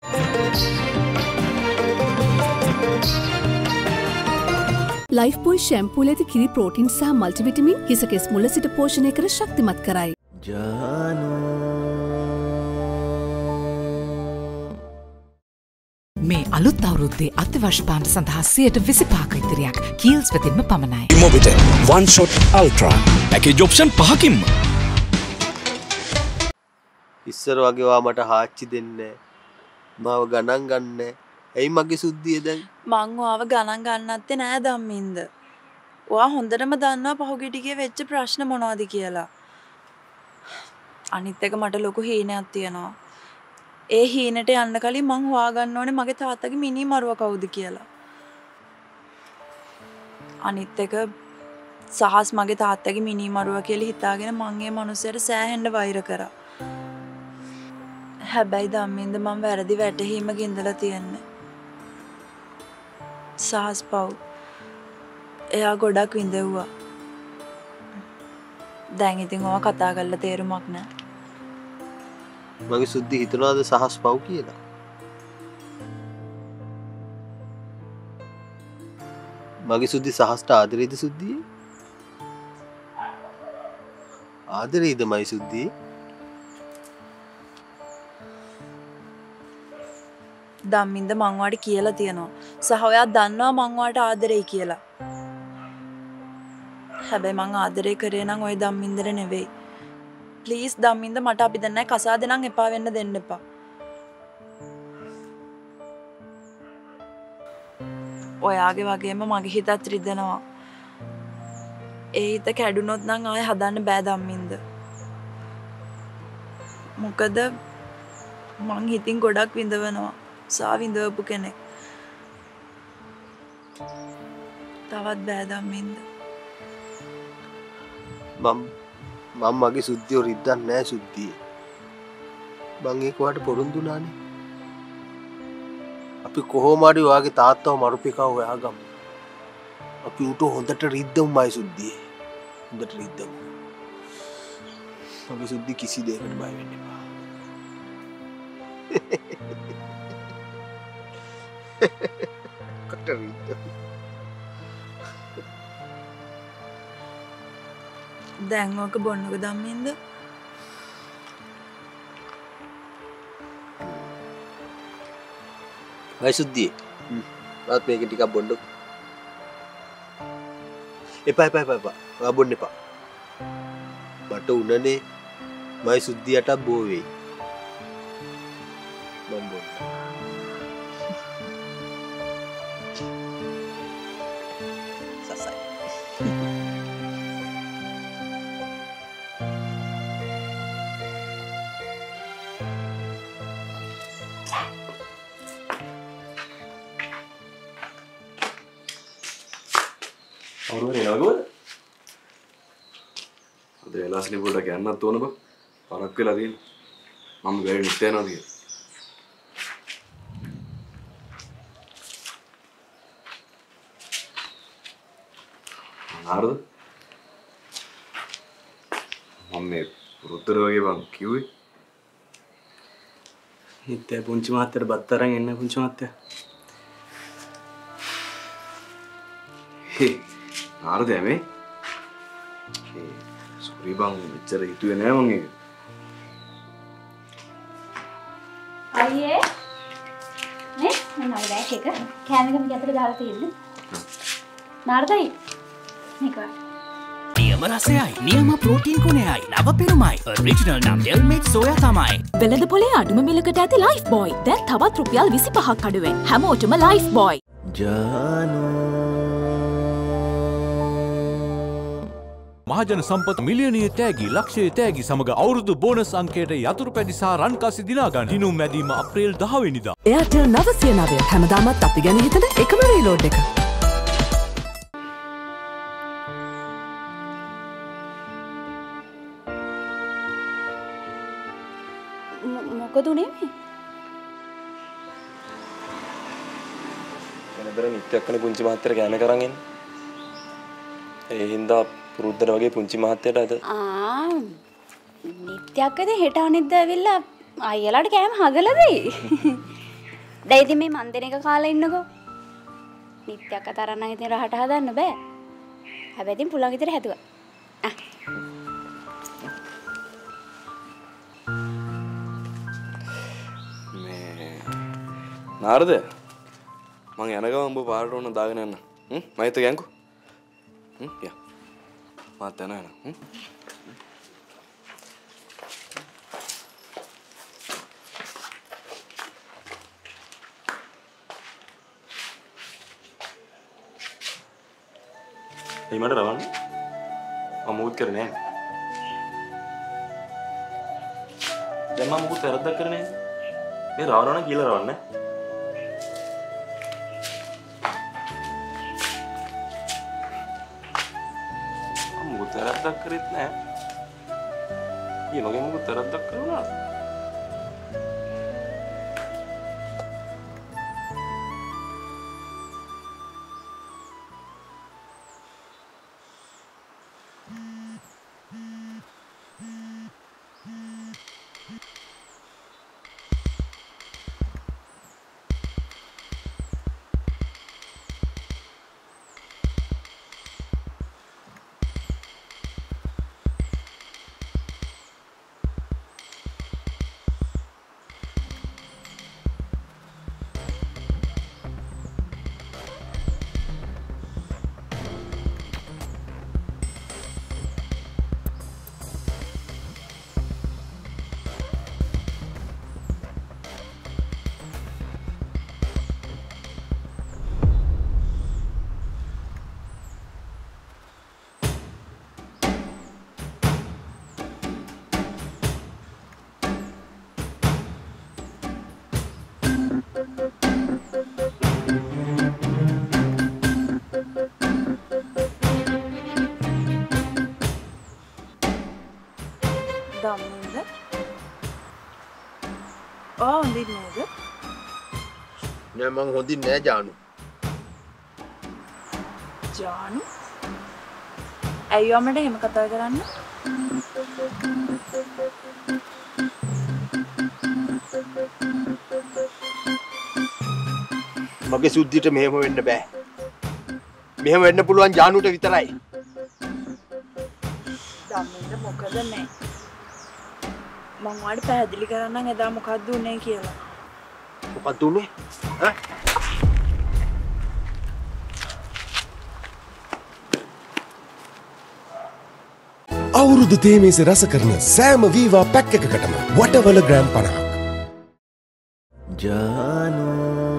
Life බොයි ෂැම්පූල ඇති කිරි protein සහ මල්ටිවිටමින් හිසකෙස් මුල සිට පෝෂණය කර ශක්තිමත් කරයි. ජානු මේ අලුත් අවුරුද්දේ අත්‍යවශ්‍ය පාන සඳහා 25% ඉදිරියක් කීල්ස් වෙතින්ම පමණයි. Immobile One Shot Ultra package option 5කින්ම. ඉස්සර වගේ වා මට හාච්චි දෙන්නේ මාව ගණන් ගන්නෑ. ඇයි මගේ සුද්ධිය දැන්? මං ඔයාව ගණන් ගන්නත්තේ නෑ ධම්මින්ද. ඔයා හොඳටම දන්නවා පහුගිය ටිකේ වෙච්ච ප්‍රශ්න මොනවද කියලා. අනිත් එක මට ලොකු හීනයක් තියෙනවා. ඒ හීනෙට යන්න කලින් මං හොයාගන්න ඕනේ මගේ තාත්තගේ මිනි මරුව කවුද කියලා. අනිත් එක සහස් මගේ තාත්තගේ මිනි මරුව කියලා හිතාගෙන මං ඒ මිනිස්සුන්ට සෑහෙන්න වෛර කරා. හැබැයි ධම්මින්ද මං වැරදි වැටහීමක ඉඳලා තියන්නේ. සහස් පව් එයා ගොඩක් විඳෙව්වා. දැන් ඉතින් ඔවා කතා කරලා තේරුමක් නෑ. මගේ සුද්ධි හිතනවාද සහස් පව් කියලා? මගේ සුද්ධි සහස්ට ආදරේද සුද්ධියේ? ආදරේද මයි සුද්ධියේ? ධම්මින්ද මං ඔයාට කියලා තියෙනවා. සහ ඔයා දන්නවා මං ඔයාට ආදරෙයි කියලා. හැබැයි මං ආදරේ කරේ නම් ඔය ධම්මින්දට නෙවෙයි. ප්ලීස් ධම්මින්ද මට අපි දැන් නැහැ කසාද නම් එපා වෙන්න දෙන්න එපා. ඔයාගේ වගේම මගේ හිතත් රිදෙනවා. ඒ හිත කැඩුනොත් නම් ආයෙ හදන්න බෑ ධම්මින්ද. මොකද මං හිතින් ගොඩක් විඳවනවා. සාවිඳවපු කෙනෙක්. තවත් බෑ ධම්මින්ද. මම මගේ සුද්ධිය රිද්දන්නේ නැහැ සුද්ධිය. මං ඒක වාට පොරොන්දු නානේ. අපි කොහොම හරි ඔයාගේ තාත්තව මරුපිකව හොයාගමු. අපි උට හොඳට රිද්දමු මයි සුද්ධිය. හොඳට රිද්දමු. මගේ සුද්ධි කිසි දෙයකට බය වෙන්න එපා. කට රිද්දමු. දැන් ඔක බොන්නක ධම්මින්ද? මයි සුද්ධිය. මාත් මේක ටිකක් බොන්නකො. එපා. ඔයා බොන්න එපා. මට උනනේ මයි සුද්ධියට බෝ වෙයි. මම බොන්න. සසයි. අවුරුදු එනවද? අද එලාස්ලි පොඩක් යන්නත් ඕන බං. පරක් වෙලා තියෙනවා. මම ගෑනේ නිත් යනවා කියලා. ආරද? මම මේ පුරුතර වගේ බං කිව්වේ. නිත්‍ය පුංචි මහත්තයාට බත් අරන් එන්න පුංචි මහත්තයා. ආරද යමේ? සෝරි බං මෙච්චර හිතුවේ නෑ මං ඒක. අයියේ නේ මම බෑග් එක කෑම එක මෙතන දාලා තියෙන්නේ. නාරදයි මේක නියම රසයයි නියම ප්‍රෝටීන් ගුණයයි නව පෙනුමයි ඔරිජිනල් නම් ඩෙල්මේට් සෝයා තමයි. වෙළඳ පොලේ අඩුම මිලකට ඇති ලයිෆ් බොයි දැන් තවත් රුපියල් 25ක් අඩුවෙන් හැමෝටම ලයිෆ් බොයි. ජානු මහජන සම්පත් මිලියනීය තෑගි ලක්ෂයේ තෑගි සමග අවුරුදු බෝනස් අංකයට යතුරු පැදි සහ රන්කාසි දිනා ගන්න. දිනුම් මැදීම අප්‍රේල් 10 වෙනිදා. එයාටෙල් 909 හැමදාමත් අපි ගැන හිතන එකම රීලෝඩ් එක. මොකද උනේ මේ? වෙනදර නිත්‍යක්කනේ පුංචි මහත්තයාට කෑම කරන් එන්නේ. ඒ හින්දා පුරුද්දට වගේ පුංචි මහත්තයාට අද නිත්‍යක්කද හෙට අනිද්දා ඇවිල්ලා අයියලාට කෑම හදලා දෙයි. දැන් ඉතින් මේ මන් දෙන එක කාලා ඉන්නකෝ. නිත්‍යක් අතරන් නම් ඉතින් රහට හදන්න බෑ. හැබැයි ඉතින් පුළුවන් විතර හැදුවා. නාරද මං යන ගමන් උඹ පාරට ඕන දාගෙන යන්න. මම හිත ගෑන්කෝ. යා. මාත් යනවා. ඒ මට රවන්න. මම මුත් කරන්නේ නැහැ. දැන් මම මුත් වැරද්දක් කරන්නේ නැහැ. මේ රවණවන කියලා රවන්නේ. වැරද්දක් කරෙත් නෑ. ඊ මගේ මොකද වැරද්දක් කරුණා? හොඳින් නේද? නෑ මං හොඳින් නෑ ජානු. ජානු? ඇයි ඔමට එහෙම කතා කරන්නේ? මගේ සුද්ධියට මෙහෙම වෙන්න බෑ. මෙහෙම වෙන්න පුළුවන් ජානුට විතරයි. දම්මින්ද මොකද නෑ? මං ඔයාලට පැහැදිලි කරන්නම් එදා මොකක්ද උනේ කියලා. මොකක්ද උනේ? ඈ? අවුරුදු තේමේසේ රස කරන සෑම වීවා පැක් එකකටම වටවල ග්‍රෑම් 50ක්. ජානු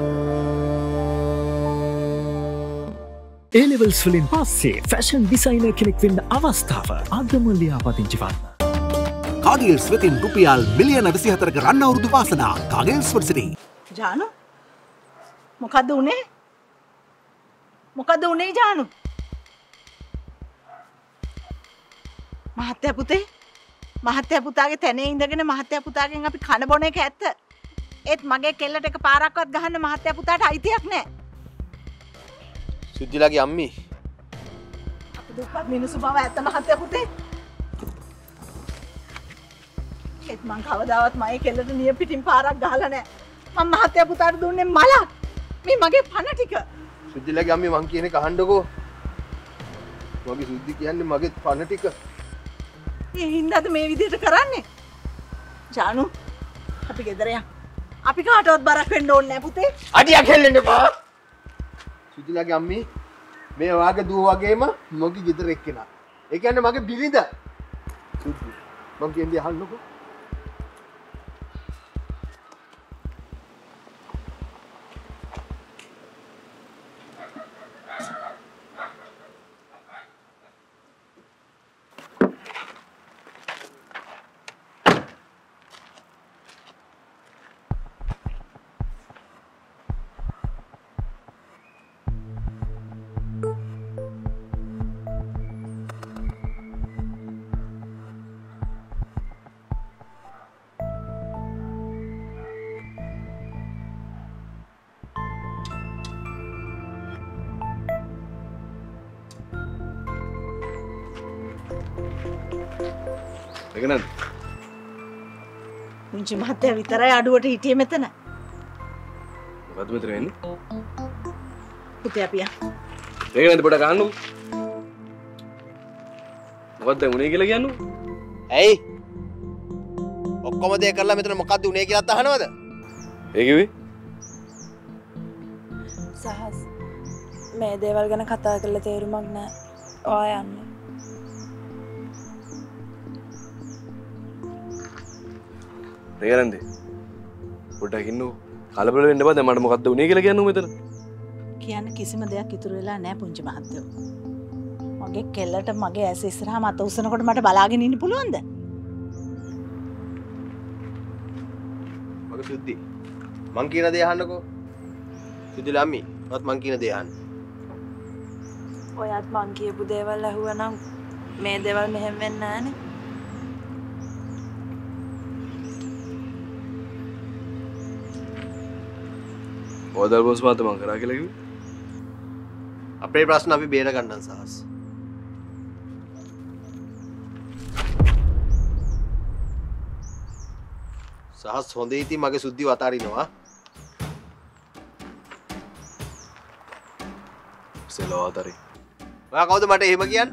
A-levels වලින් පස්සේ ෆැෂන් ඩිසයිනර් කෙනෙක් වෙන්න අවස්ථාව අදම ලියාපදිංචි වන්න. කාගෙල්ස් වෙතින් රුපියල් මිලියන 24ක රන් අවුරුදු වාසනා කාගෙල්ස් වර්සිටි. ජානු මොකද්ද උනේ? මොකද්ද උනේ ජානු? මහත්තයා පුතාගේ තැනේ ඉඳගෙන මහත්තයා පුතාගෙන් අපි කන බොන එක ඇත්ත. ඒත් මගේ කෙල්ලට එක පාරක්වත් ගහන්න මහත්තයා පුතාට අයිතියක් නැහැ. සුද්ධිලාගේ අම්මි. අපි දුප්පත් මිනිස්සු බව ඇත්ත මහත්තයා පුතේ. ඒත් මං කවදාවත් මගේ කෙල්ලට නිය පිටින් පාරක් ගහලා නැහැ. මම මහත්තයා පුතාට දුන්නේ මලක්. මේ මගේ පණ ටික. සුද්ධිලාගේ අම්මි මං කියන එක අහන්නකෝ. මගේ සුද්ධි කියන්නේ මගේ පණ ටික. ඒ හින්දාද මේ විදිහට කරන්නේ? ජානු අපි ගෙදර යමු. අපි කාටවත් බරක් වෙන්න ඕනේ නැහැ පුතේ. අඩියක් හෙල්ලෙන්න එපා. සුද්ධිලාගේ අම්මි මේ වාගේ දුව වගේම මොකි ගෙදර එක්කෙනා. ඒ කියන්නේ මගේ බිරිඳ. සුද්ධි මං කියන්නේ අහන්නකෝ. එකනද? මුංචි මහත්තයා විතරයි අඩුවට හිටියේ මෙතන. මොකද්ද මෙතන වෙන්නේ? පුතේ අපියා. මේක නේද පොඩ ගහන්නු. මොකද්ද උනේ කියලා කියන්නේ? ඇයි? ඔක්කොම දේ කරලා මෙතන මොකද්ද උනේ කියලාත් අහනවද? ඒ කිව්වේ? සහස් මේ දේවල් ගැන කතා කරලා තේරුමක් නැහැ. ඔයා යන්න. තේරෙන්නේ? පොඩ්ඩක් ඉන්නකෝ. කලබල වෙන්න එපා. දැන් මට මොකද්ද උනේ කියලා කියන්නකෝ මෙතන. කියන්න කිසිම දෙයක් ඉතුරු වෙලා නැහැ පුංචි මහත්තයෝ. මගේ කෙල්ලට මගේ ඇස් ඉස්සරහා මත උස්සනකොට මට බලාගෙන ඉන්න පුළුවන්ද? මගේ සුද්ධි. මං කියන දේ අහන්නකෝ. සුද්ධි ළම්මි. මත් මං කියන දේ අහන්න. ඔයත් මං කියපු දේවල් අහුවනම් මේ දේවල් මෙහෙම වෙන්නේ නැහනේ. ඔයදල් බොස් මාත් මං කරා කියලා කිව්වේ. අපේ ප්‍රශ්න අපි බේර ගන්නම් සහස්. සහස් හොඳේ ඉතින් මගේ සුද්ධිව අතාරිනවා. සෙලෝ අතරේ. ඔයා කවුද මට එහෙම කියන්න?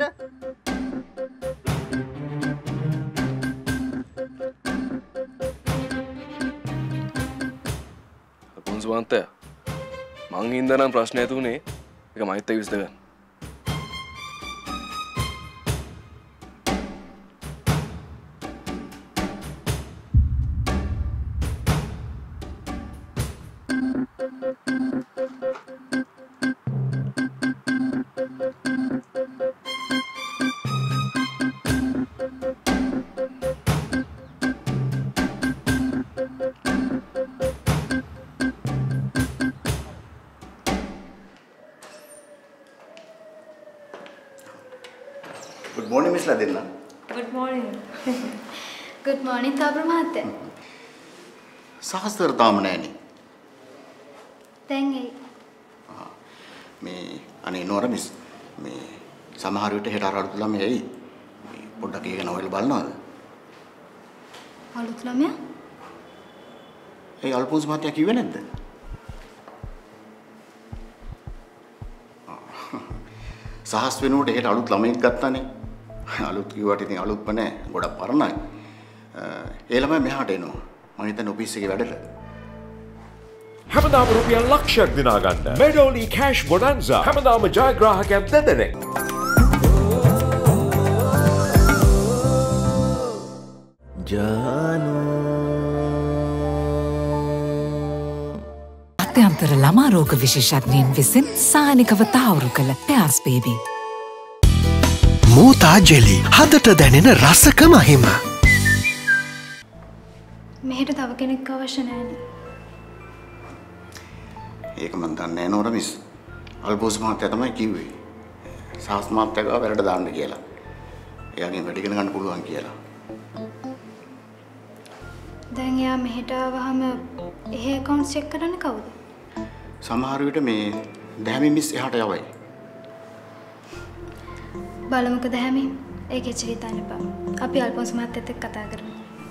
පොන්සු මන්තයා මං හින්දා නම් ප්‍රශ්න ඇති උනේ ඒක මයිත් එක්ක විසඳ ගන්න. Good morning, Miss Ladilla. Good morning. Good morning, Tabra Mahatya. සහස්තර තාම නැණි. දැන් ඒ මේ අනේ නෝර මිස් මේ සමහර විට හෙට අර අලුත් ළමයි ඇයි මේ පොඩ්ඩක් ඒක නෝවල බලනවද? අලුත් ළමයා? ඒ අල්පොන්ස් මහත්තයා කිව්වේ නැද්ද? සහස් වෙනුවට හෙට අලුත් ළමෙක් ගත්තානේ. අලුත් කිව්වට ඉතින් අලුත්ම නෑ. ගොඩක් පරණයි. ඒ ළමයා මෙහාට එනවා. මම හිතන්නේ ඔෆිස් එකේ වැඩට. හැමදාම රුපියල් ලක්ෂයක් දිනා ගන්න මෙඩෝලි කෑෂ් බොනන්සා හැමදාම ජයග්‍රාහකයන් දෙදෙනෙක්. ජානු අත්‍යන්තර ළමා රෝග විශේෂඥයින් විසින් සානිකව තහවුරු කළ පෑස් බේබි. මෝතා ජෙලි හදට දැනෙන රසක මහිම. මෙහෙට තව කෙනෙක් අවශ්‍ය නැහැනේ. ඒක මන් දන්නේ නෑ නෝර මිස්. අල්පොන්ස් මහත්තයා තමයි කිව්වේ. සහස් මහත්තයා ගාව වැඩට දාන්න කියලා. එයාගෙන් වැඩ ඉගෙන ගන්න පුළුවන් කියලා. දැන් එයා මෙහෙට ආවහම එහෙ account check කරන්නේ කවුද? සමහර විට මේ දැහැමි මිස් එහාට යවයි. බලමුකෝ දැහැමි. ඒක එච්චර හිතන්න එපා. අපි අල්පොන්ස් මහත්තයත් එක්ක කතා කරමු.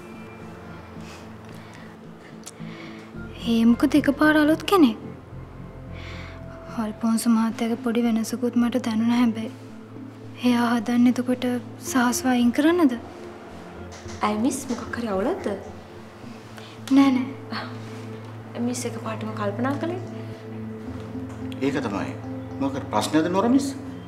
මොකද එකපාර අලුත් කෙනෙක්. අල්පොන්ස් මහත්තයාගේ පොඩි වෙනසකුත් මට දැනුණා හැබැයි. එයා හදන්නේ එතකොට සහස් වයින් කරන්නද? අය මිස් මොකක් හරි අවුලක්ද? නෑ නෑ. මිස් එකපාරටම කල්පනා කළේ. ඒක තමයි. මොකද ප්‍රශ්නයද නෝර මිස්?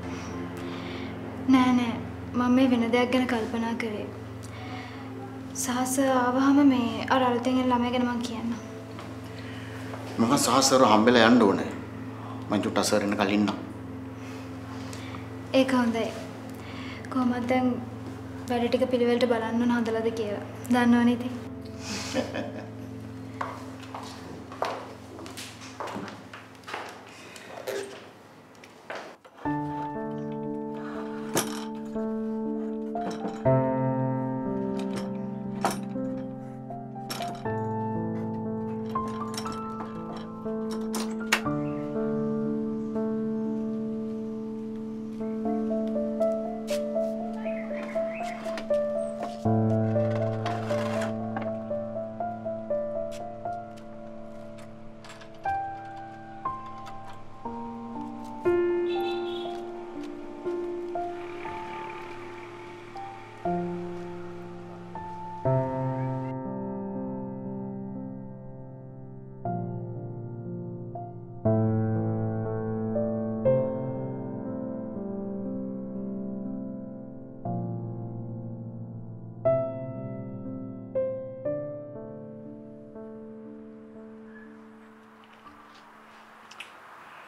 නෑ නෑ. මම මේ වෙන දෙයක් ගැන කල්පනා කරේ. සහස ආවහම මේ අර අලුතෙන් එන ළමයා ගැන මං කියන්නම්. මම සහසර හම්බෙලා යන්න ඕනේ. මං චුට්ටක් සර් එන්න කලින් ඉන්නම්. ඒක හොඳයි. කොහොමද දැන් වැඩ ටික පිළිවෙලට බලන්න ඕන හදලාද කියලා. දන්නවනේ ඉතින්.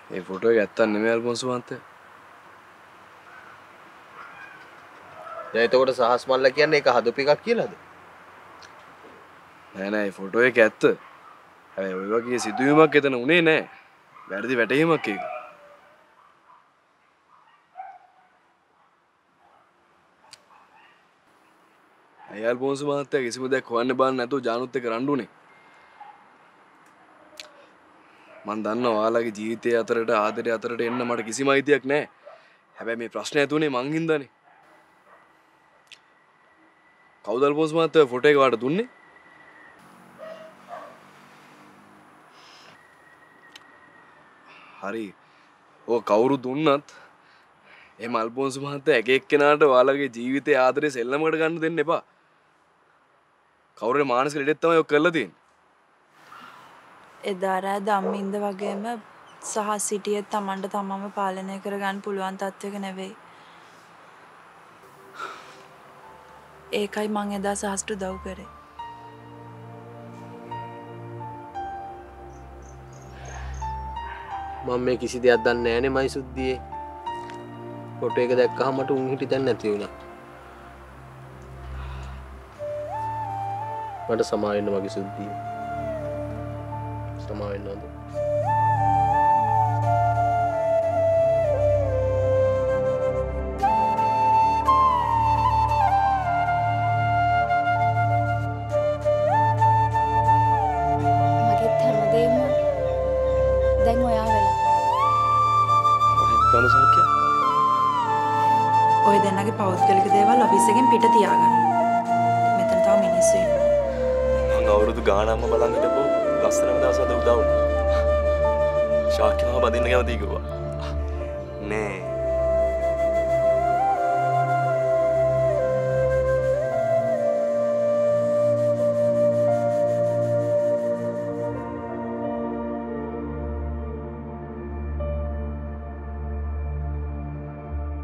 ඒ ෆොටෝ එක ඇත්තක් නෙමෙයි අල්ෆොන්ස් මහත්තයා. දැන් එතකොට සහස් මල්ලා කියන්නේ ඒක හදපු එකක් කියලාද? නෑ නෑ ඒ ෆොටෝ එක ඇත්ත. හැබැයි ඔය වගේ සිදුවීමක් එතන උනේ නෑ. වැරදි වැටහීමක් ඒක. අයල් බෝන්ස් මහත්තයා කිසිම දෙයක් හොයන්න බාන්න නැතුව ජානුත් එක්ක රණ්ඩුනේ. මම දන්නවා ඔයාලගේ ජීවිතය අතරට ආදරය අතරට එන්න මට කිසිම අයිතියක් නැහැ. හැබැයි මේ ප්‍රශ්නේ ඇතුනේ මං හින්දානේ. කවුද අල්ෆොන්ස් මහත්තයා ෆොටෝ එක වාට දුන්නේ? හරි. ඔය කවුරු දුන්නත් එහෙම අල්ෆොන්ස් මහත්තයා එක එක්කෙනාට ඔයාලගේ ජීවිතයේ ආදරේ සෙල්ලමකට ගන්න දෙන්න එපා. කවුරුරේ මානසික ලෙඩෙක් තමයි ඔය කරලා තියෙන්නේ. එදා රෑ ධම්මින්ද වගේම සහ සිටියේ තමන්ට තමන්ව පාලනය කරගන්න පුළුවන් තත්වයක නෙවෙයි. ඒකයි මං එදා සහස්ට උදව් කරේ. මම මේ කිසි දෙයක් දන්නේ නැහැනේ මයි සුද්ධියේ. ෆොටෝ එක දැක්කහම මට උන් හිටි දැන් නැති වුණා. මට සමා වෙන්න මගේ සුද්ධියේ. සමා වෙන්න ඕනේ. මගෙත් හැමදේම දැන් ඔයා වෙලා. තන සෞඛ්‍ය. ඔය දෙන්නගේ පෞද්ගලික දේවල් ඔෆිස් එකෙන් පිට තියාගන්න. මෙතන තව මිනිස්සු ඉන්නවා. මම අවුරුදු ගානක්ම බලන් හිටපො ලස්සනම දවස් අද උදා වුණා. ශාක්‍ය මම බදින්න කැමතියි කිව්වා. නෑ